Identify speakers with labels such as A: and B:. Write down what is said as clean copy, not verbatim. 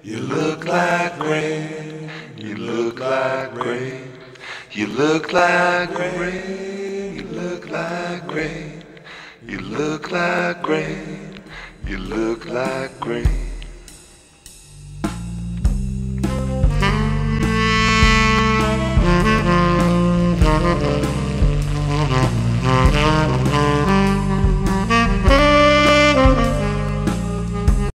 A: You look like rain. You look like rain. You look like rain. You look like rain. You look like rain. You look like rain.